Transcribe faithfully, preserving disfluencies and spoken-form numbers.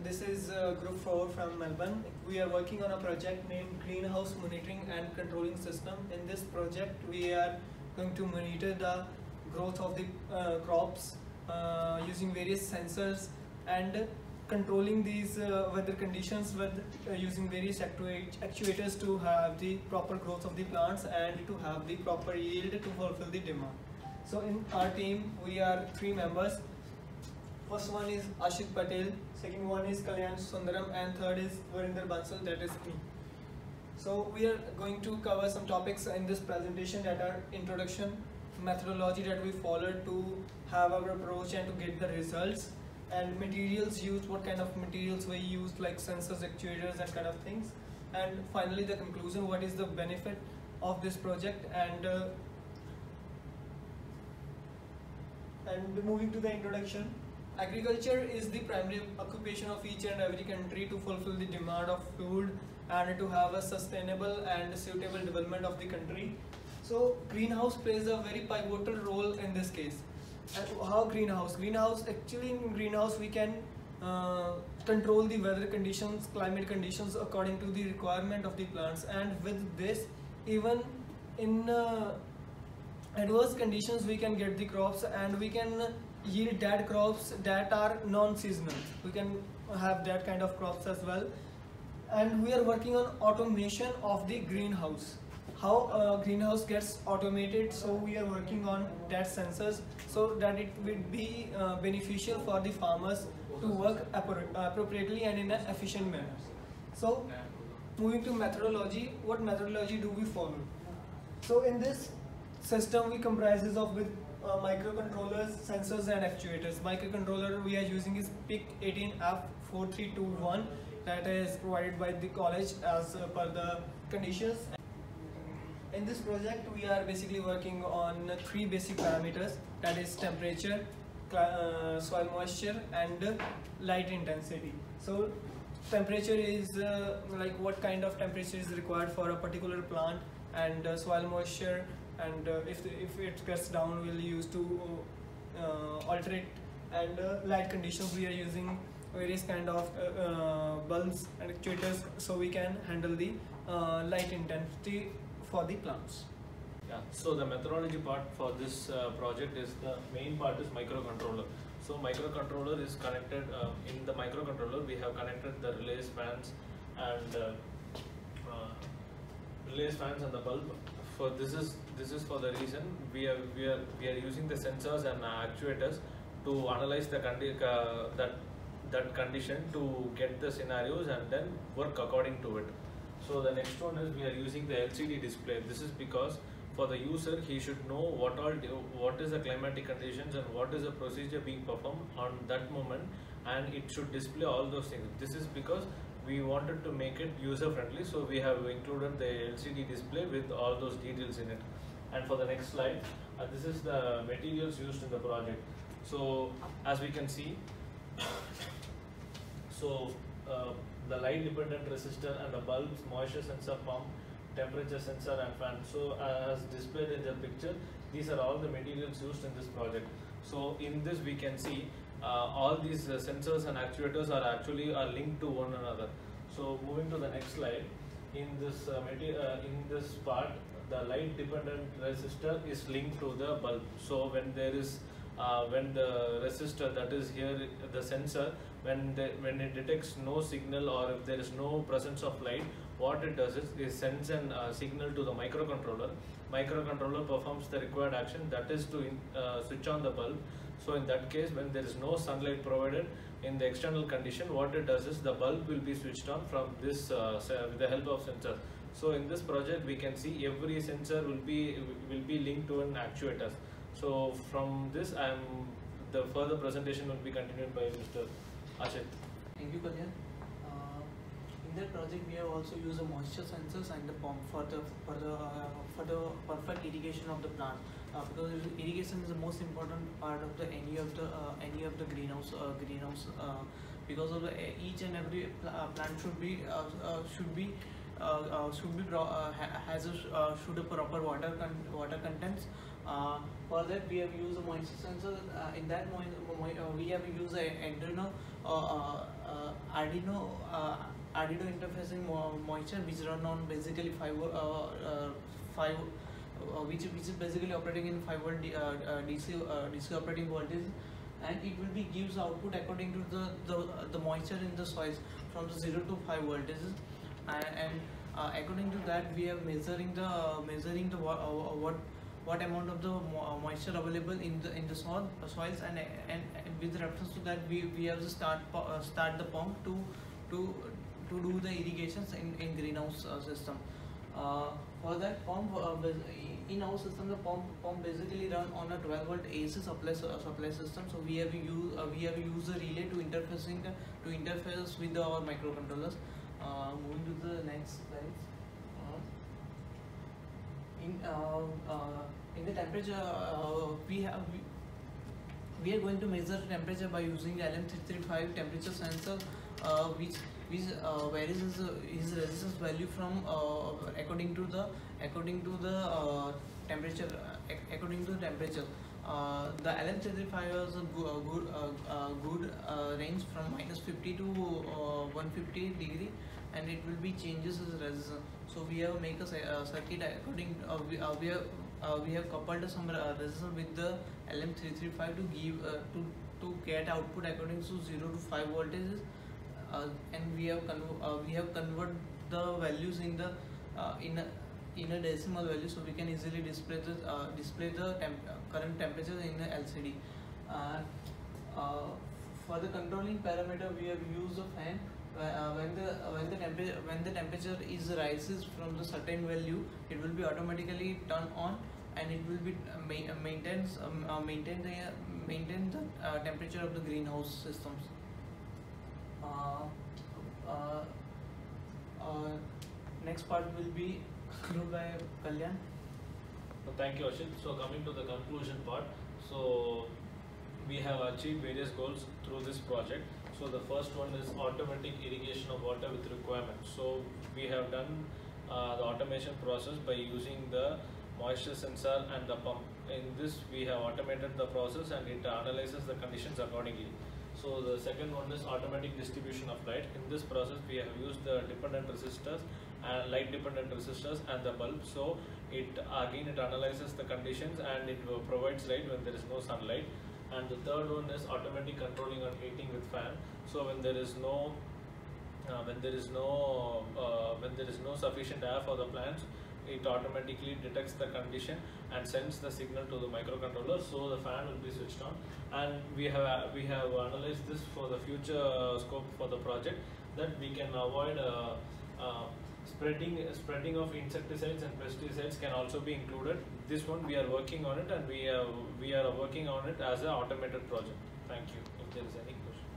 this is uh, Group four from Melbourne. We are working on a project named Greenhouse Monitoring and Controlling System. In this project, we are going to monitor the growth of the uh, crops uh, using various sensors and controlling these uh, weather conditions with uh, using various actuat actuators to have the proper growth of the plants and to have the proper yield to fulfill the demand. So in our team, we are three members. First one is Ashit Patel, second one is Kalyan Sundaram, and third is Varinder Bansal, that is me. So we are going to cover some topics in this presentation that are introduction, methodology that we followed to have our approach and to get the results, and materials used, what kind of materials we used like sensors, actuators and kind of things, and finally the conclusion, what is the benefit of this project. And uh, and moving to the introduction. Agriculture is the primary occupation of each and every country to fulfill the demand of food and to have a sustainable and suitable development of the country. So greenhouse plays a very pivotal role in this case. And how greenhouse? Greenhouse, actually in greenhouse we can uh, control the weather conditions, climate conditions according to the requirement of the plants, and with this even in uh, adverse conditions we can get the crops, and we can yield that crops that are non-seasonal. We can have that kind of crops as well. And we are working on automation of the greenhouse. How uh, greenhouse gets automated, so we are working on that sensors so that it will be uh, beneficial for the farmers to work appropriately and in an efficient manner. So moving to methodology, what methodology do we follow? So in this system we comprises of with uh, microcontrollers, sensors and actuators. Microcontroller we are using is P I C eighteen F four three two one, that is provided by the college as uh, per the conditions. In this project we are basically working on three basic parameters, that is temperature, uh, soil moisture and uh, light intensity. So temperature is uh, like what kind of temperature is required for a particular plant, and uh, soil moisture, and uh, if, the, if it gets down we'll use to uh, alter it, and uh, light conditions we are using various kind of uh, uh, bulbs and actuators so we can handle the uh, light intensity for the plants. Yeah, so the methodology part for this uh, project is, the main part is microcontroller. So microcontroller is connected, uh, in the microcontroller we have connected the relays, fans and uh, uh, relays, fans and the bulb. For this is this is for the reason we are we are we are using the sensors and uh, actuators to analyze the condi uh, that that condition to get the scenarios and then work according to it. So the next one is we are using the L C D display. This is because for the user he should know what all do, what is the climatic conditions and what is the procedure being performed on that moment, and it should display all those things. This is because we wanted to make it user friendly, so we have included the L C D display with all those details in it. And for the next slide, uh, this is the materials used in the project. So as we can see, so uh, the light dependent resistor and the bulbs, moisture sensor pump, temperature sensor and fan. So as displayed in the picture, these are all the materials used in this project. So in this we can see uh, all these uh, sensors and actuators are actually are linked to one another. So moving to the next slide, in this uh, uh, in this part, the light dependent resistor is linked to the bulb. So when there is uh, when the resistor, that is here the sensor, when the, when it detects no signal or if there is no presence of light, what it does is it sends an uh, signal to the microcontroller. Microcontroller performs the required action, that is to in, uh, switch on the bulb. So in that case, when there is no sunlight provided in the external condition, what it does is the bulb will be switched on from this uh, with the help of sensor. So in this project we can see every sensor will be will be linked to an actuator. So from this, I am the further presentation will be continued by Mister Ashit. Thank you, Kalyan. Uh, in that project, we have also used the moisture sensors and the pump for the for the uh, for the perfect irrigation of the plant. Uh, because irrigation is the most important part of the any of the uh, any of the greenhouse uh, greenhouse. Uh, because of the each and every pl uh, plant should be uh, uh, should be uh, uh, should be uh, has a uh, should a proper water con water contents Uh, for that we have used a moisture sensor. Uh, in that mo- mo- uh, we have used a Arduino, uh, uh, uh, Arduino, uh, Arduino interfacing mo- moisture, which run on basically five, uh, uh, five, uh, which which is basically operating in five volt D, uh, uh, D C uh, D C operating voltage, and it will be gives output according to the the, the moisture in the soils from the zero to five voltages, and, and uh, according to that we are measuring the uh, measuring the what, uh, what what amount of the mo- uh, moisture available in the in the soil uh, soils, and, and and with reference to that we we have to start pu- uh, start the pump to to to do the irrigations in in greenhouse uh, system. Uh, for that pump, uh, bas- in our system the pump pump basically run on a twelve volt A C supply uh, supply system. So we have used uh, we have used a relay to interfacing the, to interface with the, our microcontrollers. Uh, moving to the next slide. Uh, in uh, uh, in the temperature, uh, we have we, we are going to measure the temperature by using L M three thirty-five temperature sensor, uh, which which uh, varies his, uh, his resistance value from uh, according to the according to the uh, temperature uh, ac- according to the temperature. Uh, the L M three thirty-five has a good uh, good, uh, uh, good uh, range from minus fifty to uh, one hundred fifty degree, and it will be changes his resistance. So we have make a ci- uh, circuit according uh, we, uh, we have uh, we have coupled some uh, resistance with the L M three thirty-five to give uh, to to get output according to zero to five voltages, uh, and we have conv- uh, we have convert the values in the uh, in a in a decimal value, so we can easily display the uh, display the temp- uh, current temperature in the L C D. Uh, uh, for the controlling parameter, we have used a fan. Uh, when the uh, when the temperature when the temperature is rises from the certain value, it will be automatically turned on, and it will be uh, ma- uh, maintains um, uh, maintain the uh, maintain the uh, temperature of the greenhouse systems. Uh, uh, uh, Next part will be concluded by Kalyan. So thank you, Ashit. So coming to the conclusion part, so we have achieved various goals through this project. So the first one is automatic irrigation of water with requirement. So we have done uh, the automation process by using the moisture sensor and the pump. In this we have automated the process and it analyzes the conditions accordingly. So the second one is automatic distribution of light. In this process we have used the dependent resistors and light dependent resistors and the bulb. So it again it analyzes the conditions and it uh, provides light when there is no sunlight. And the third one is automatic controlling and heating with fan. So when there is no uh, when there is no uh, when there is no sufficient air for the plants, it automatically detects the condition and sends the signal to the microcontroller, so the fan will be switched on. And we have we have analyzed this for the future uh, scope for the project, that we can avoid uh, uh, spreading spreading of insecticides and pesticides can also be included. This one we are working on it, and we are we are working on it as an automated project. Thank you. If there is any question.